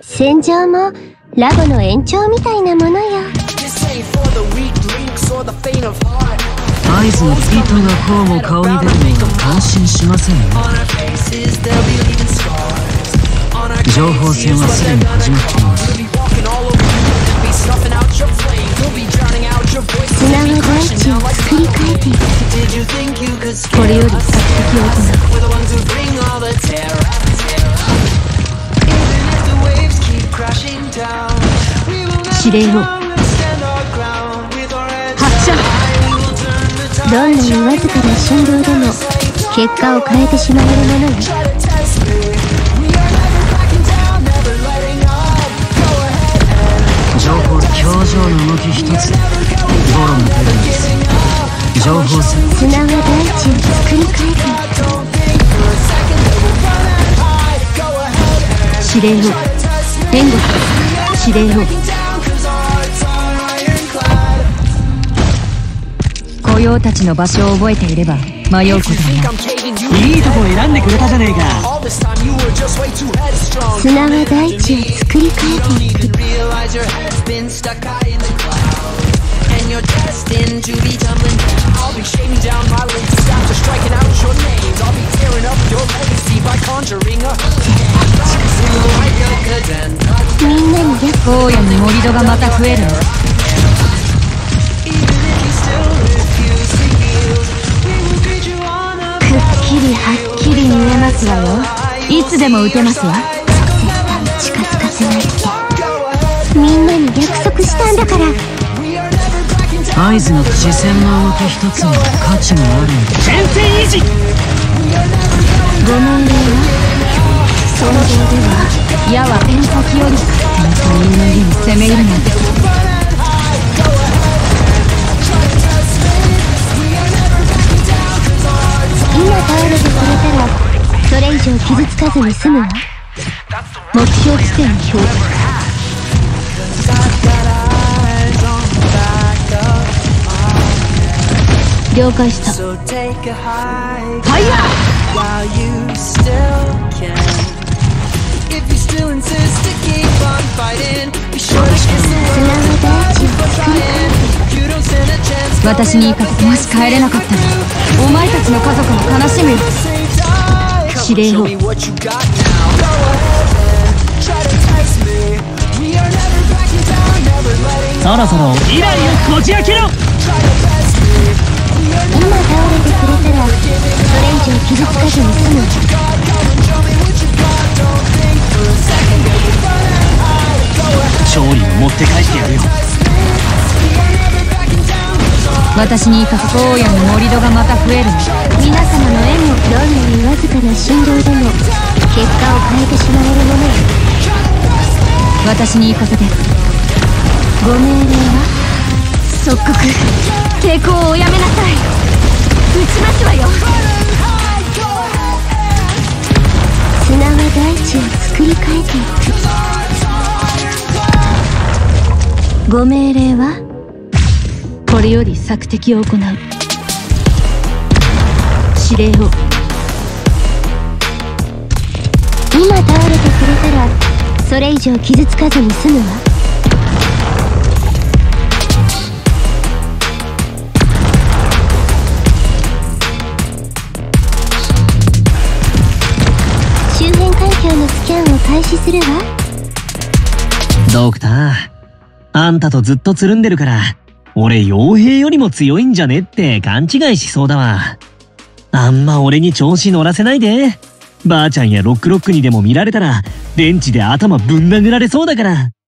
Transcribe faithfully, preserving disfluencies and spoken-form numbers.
戦場もラボの延長みたいなものよ。 合図のビートがこうも顔に出るのは感心しませんね。情報戦はすでに始まっています。 砂は大地を作り変えていく。これより索敵を行う。指令を発射。どんなにわずかな振動でも結果を変えてしまえるものよ。 情報表情の動き一つでボロも出るんです。情報戦。 砂は大地を作り変えていく。指令を援護。指令を。 雇用たちの場所を覚えていれば迷うことはない。 いいとこ選んでくれたじゃねえか。 砂は大地を作り変えていく。みんなに逆。 荒野に盛り土がまた増えるの。 くっきりはっきり見えますわよ。 いつでも撃てますわ。 絶対近づかせないってみんなに約束したんだから。 合図の視線の動き一つに価値があるんだ。前線維持。 ご命令は想像では矢はペン先より天才人間に攻め入るなんて。 今倒れてくれたらそれ以上傷つかずに済むわ。目標地点に標的。了解した。ファイヤー。砂は大地を作り変えて。 私に行かせてもし帰れなかったらお前たちの家族も悲しむよ。 指令を。 そろそろ未来をこじ開けろ。 今倒れてくれたらそれ以上傷つかずに済む。 勝利を持って帰ってやるよ。 私に行かせて荒野に盛り土がまた増えるの。 皆様の縁もどんなにわずかな振動でも結果を変えてしまえるものよ。 私に行かせて。 ご命令は即刻抵抗をやめなさい。撃ちますわよ。砂は大地を作り変えていく。ご命令はこれより索敵を行う。指令を。今倒れてくれたらそれ以上傷つかずに済むわ。周辺環境のスキャンを開始するわ。 ドクター、あんたとずっとつるんでるから俺傭兵よりも強いんじゃねって勘違いしそうだわ。あんま俺に調子乗らせないで。ばあちゃんやロックロックにでも見られたら電池で頭ぶん殴られそうだから。